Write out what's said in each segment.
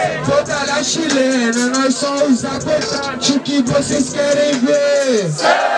toda a chilena, nós somos os acordantes, o que vocês querem ver?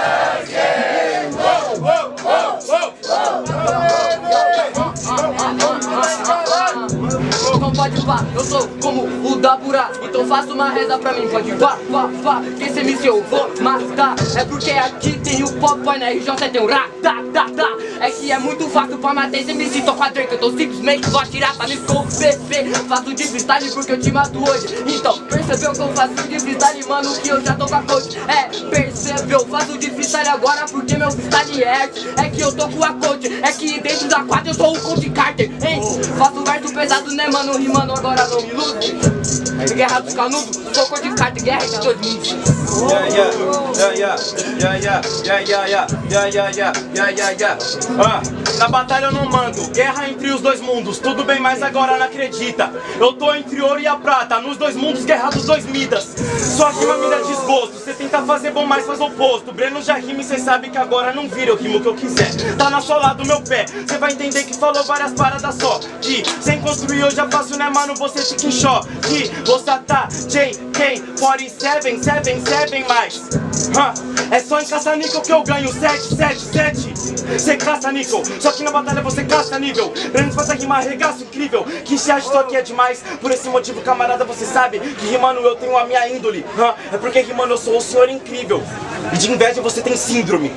Então pode pá, eu sou como o Daburá, então faça uma reza pra mim, pode pá, que esse MC eu vou matar. É porque aqui tem o Popeye, na RJ tem o Ra, é que é muito fácil pra matar esse MC, tô quadrinho que eu tô simplesmente vou atirar pra me esconder. Faço de freestyle porque eu te mato hoje, então percebeu que eu faço de freestyle, mano, que eu já tô com a coach. Percebeu, faço de freestyle agora porque meu freestyle é arte, é que eu tô com a coach, é que dentro da quadra eu sou o Coach Carter, hein? Faço verso pesado, né, mano, rimando agora não me ilude. Guerra dos Canudos, sou Coach Carter, guerra de 2020. Na batalha eu não mando, guerra entre os dois mundos, tudo bem, mas agora não acredita. Eu tô entre ouro e a prata, nos dois mundos, guerra dos dois Midas. Sua rima me dá desgosto, cê tenta fazer bom, mas faz oposto. Breno já rima e cê sabe que agora não vira, eu rimo o que eu quiser. Tá na sola do meu pé, cê vai entender que falou várias paradas só. Que sem construir eu já faço, né, mano, você fica em choque. Que você tá JK 47, mais. É só em caça-níquel que eu ganho 7. Cê caça-níquel, só que na batalha você caça nível. Breno faz a rima arregaço incrível, que se acha só que é demais. Por esse motivo, camarada, você sabe que rimando eu tenho a minha índole. É porque rimando eu sou o senhor incrível, e de inveja você tem síndrome.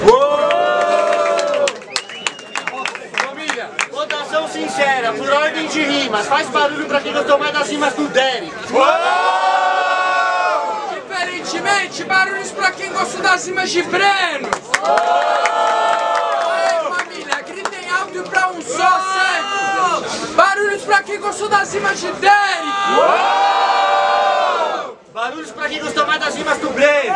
Família, votação sincera, por ordem de rimas. Faz barulho pra quem gostou mais das rimas do Derek. Diferentemente, barulhos pra quem gostou das rimas de Breno. Gritem alto pra um só, certo? Barulhos pra quem gostou das rimas de Derek. Barulhos pra quem gostou mais das rimas do Breno.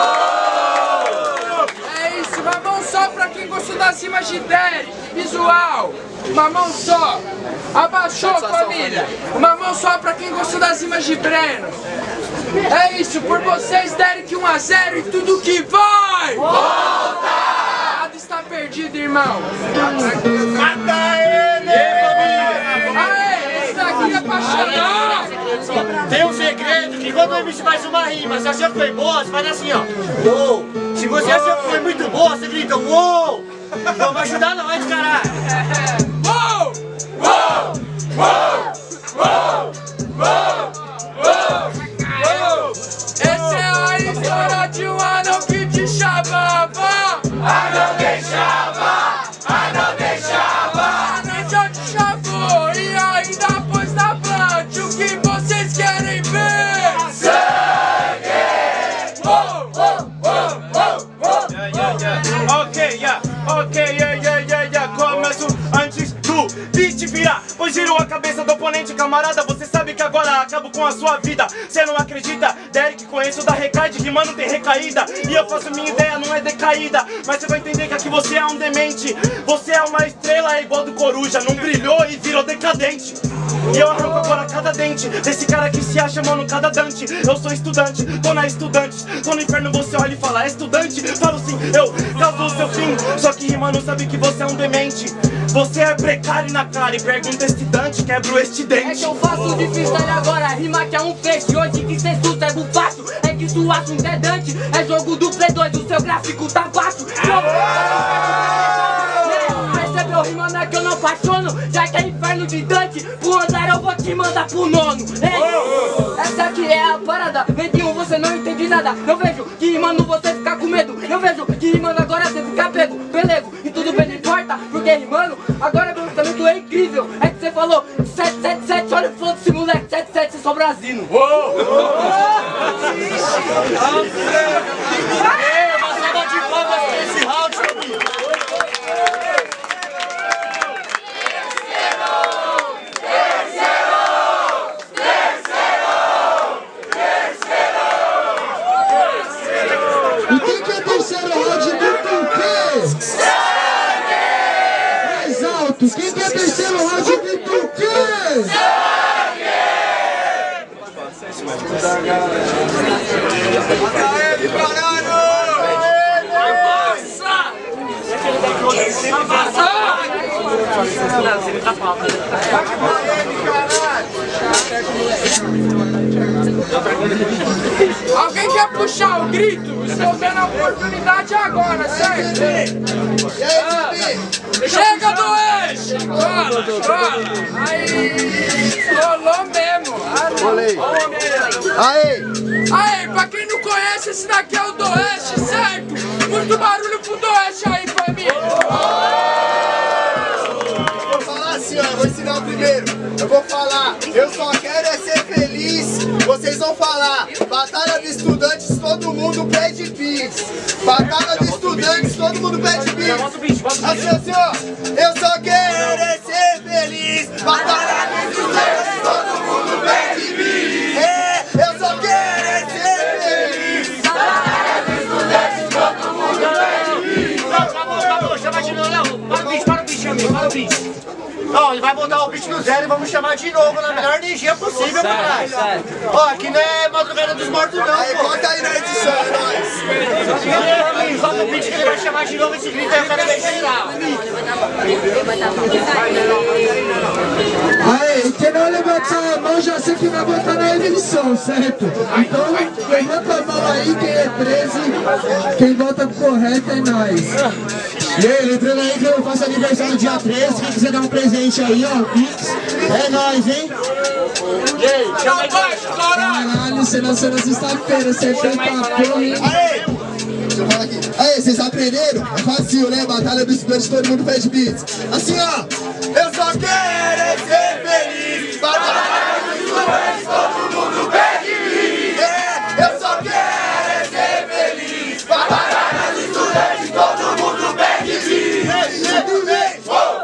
É isso, uma mão só pra quem gostou das rimas de Derek. Visual, uma mão só. Abaixou, família. Uma mão só pra quem gostou das rimas de Breno. É isso, por vocês, Derek 1 a 0 e tudo que vai! Volta! Está perdido, irmão. Mata ele! Aê, esse daqui é apaixonado. Tem um segredo que quando o MC faz uma rima, se achou que foi boa, você faz assim, ó. Uou! Se você achou que foi muito boa, você grita uou! Não vai ajudar nós, caralho! Uou! Uou! Uou! Uou! Uou! Uou! Esse é a história de um anão que te chamava. Anão deixava, anão deixava. Anão já te chamou e ainda pôs na plante. O que vocês querem ver? Sangue! Oh, oh, oh, oh, oh. Ok, começo antes do beat virar, pois girou a cabeça do oponente, camarada. Você sabe que agora acabo com a sua vida. Cê não acredita? Derek, conheço da Recaide, rimando tem recaída. E eu faço minha ideia, não é decaída. Mas você vai entender que aqui você é um demente. Você é uma estrela, é igual do Coruja, não brilhou e virou decadente. E eu arranco agora cada dente desse cara que se acha, mano, cada Dante. Eu sou estudante, tô na Estudantes. Tô no inferno, você olha e fala, é estudante? Falo sim, eu causo o seu fim. Só que rimando sabe que você é um demente. Você é precário na cara e pergunta este Dante, quebra este dente. É que eu faço de freestyle agora, rima que é um feixe. Hoje que cê sossego fácil, é que tu acha um dedante. É jogo do Play 2, o seu gráfico tá baixo. Percebeu, rimando é que eu não apaixono. Já que é inferno de Dante, pro andar eu vou te mandar pro nono. Essa aqui é a parada, Medinho, você não entende nada. Eu vejo que rimando você fica com medo. Eu vejo que rimando agora você fica pego, pelego. E tudo bem, não importa, porque rimando agora meu pensamento é incrível. É que você falou 777, olha o flow desse moleque, 77, você só brasino. Uma salva de palmas pra esse round, família. E quem que é o terceiro round do Tuque? Sangue! Mais alto, quem que é o terceiro round do Tuque? Sangue! Alguém quer puxar o grito? Estou dando a oportunidade agora, certo? Chega do eixo! Cola! Aí! Rolou mesmo! Aí, pra quem não conhece, esse daqui é o do Oeste, certo? Muito barulho pro do Oeste aí, família! Vou falar assim, ó, eu vou ensinar o primeiro. Eu vou falar, eu só quero é ser feliz. Vocês vão falar, batalha de estudantes, todo mundo pede bis. Batalha de estudantes, todo mundo pede bis. Assim, ó, eu só quero é ser feliz. Batalha de estudantes, todo mundo pede bis. É, eu só quero é ser feliz. Batalha de estudantes, todo mundo pede bis. Acabou, chama de novo, para o bicho, amigo, para o bicho. Ó, ele vai botar o bicho no zero e vamos chamar de novo na melhor energia possível pra trás. Ó, aqui não é madrugada dos mortos não, aí, pô. conta aí na edição, é nóis. Solta o bicho que ele vai chamar de novo esse grito aí, eu quero ver geral. Aí, quem não levanta a mão já sei que vai votar na eleição, certo? Então, levanta a mão aí, quem é 13, quem vota correto é nós. E aí, lembrando aí que eu faço aniversário no dia 13, quem quiser dar um presente aí, ó, Pix, é nóis, hein? E aí, chama aí, Caralho, senão você na sexta-feira, você foi pra porra, hein? Aí! Deixa eu falar aqui. Aí, vocês aprenderam? É fácil, né? Batalha dos estudantes, todo mundo pede beats. Assim, ó. Eu só quero é ser feliz. Batalha dos estudantes, todo mundo pede beats. É, eu só quero é ser feliz. Batalha dos estudantes, todo mundo pede beats. Tudo bem?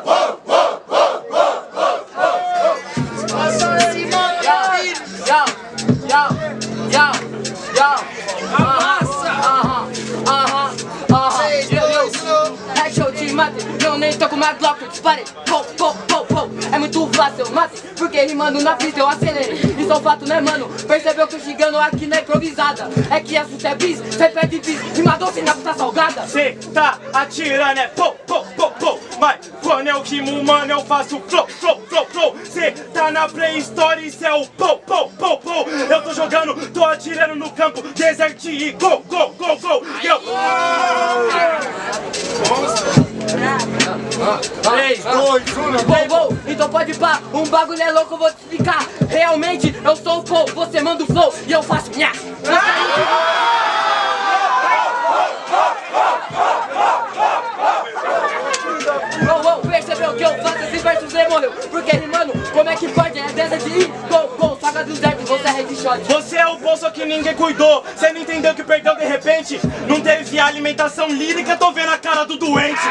Eu nem tô com mais bloco, eu disparei. É muito fácil, eu matei. Porque rimando na pista eu acelerei. Isso é um fato, né, mano? Percebeu que eu chegando aqui na improvisada. É que assunto é bis, cê pede bis. Rimador sem nada tá salgada. Cê tá atirando, é mas quando eu rimo, mano, eu faço flow. Cê tá na pré-história, isso é o Eu tô jogando, tô atirando no campo, desert e go. Eu... 3, 2, 1, então pode pá, um bagulho é louco, eu vou te explicar. Realmente eu sou o flow, você manda o flow e eu faço nha. Percebeu que eu faço esses versos demorou? Porque rimando, como é que pode? É dessa de ir, go, saga do zero, você é headshot. Você é o bolso que ninguém cuidou. Você não entendeu que perdeu de repente. Não teve alimentação lírica, tô vendo a cara do doente.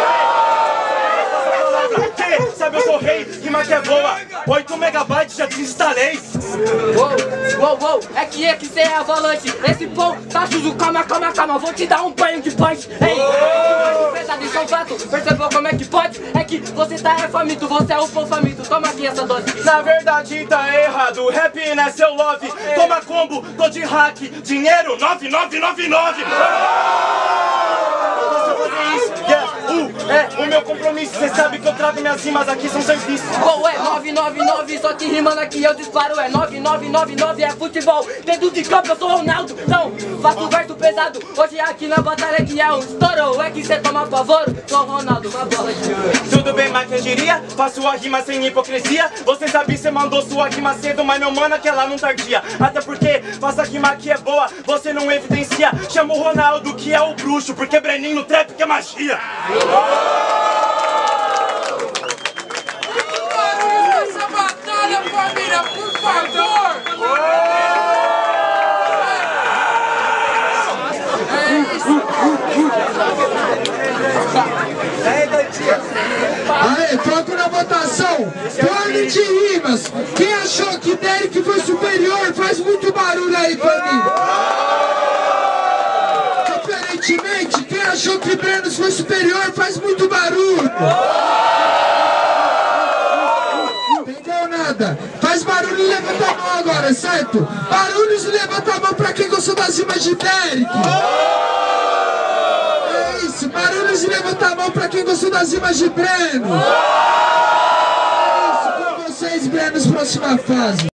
Que? Sabe, eu sou rei, rima que é boa. 8 megabytes já desinstalei. Uou, é que cê é a volante. Esse pão tá sujo, calma, vou te dar um banho de punch. Ei, pesado, isso é um fato. Percebeu como é que pode? É que você tá faminto, você é o pão faminto. Toma aqui essa dose. Na verdade tá errado, rap não é seu love. Toma combo, tô de hack, dinheiro 9999. É o meu compromisso, cê sabe que eu trago minhas rimas aqui, são serviços. É 999, só que rimando aqui eu disparo. É 9999, é futebol. Dentro de campo eu sou Ronaldo. Não, faço verso pesado. Hoje aqui na batalha que é um estouro. É que cê toma pavor, sou Ronaldo, uma bola de ouro. Tudo bem, mas quem diria? Faço a rima sem hipocrisia. Você sabe, cê mandou sua rima cedo, mas meu mano aquela não tardia. Até porque faço a rima que é boa, você não evidencia. Chama o Ronaldo que é o bruxo, porque Breninho no trap que é magia. Essa batalha, família, por favor! É isso! Aê, foco na votação. Ordem de rimas. Quem achou que Derek foi superior, faz muito barulho aí, família. Diferentemente, quem achou que Brenos foi superior, faz muito barulho. Entendeu nada? Faz barulho e levanta a mão agora, certo? Barulhos e levanta a mão pra quem gostou das rimas de Derek. É isso, barulhos e levanta a mão pra quem gostou das rimas de Breno. É isso, com vocês, Brenos, próxima fase.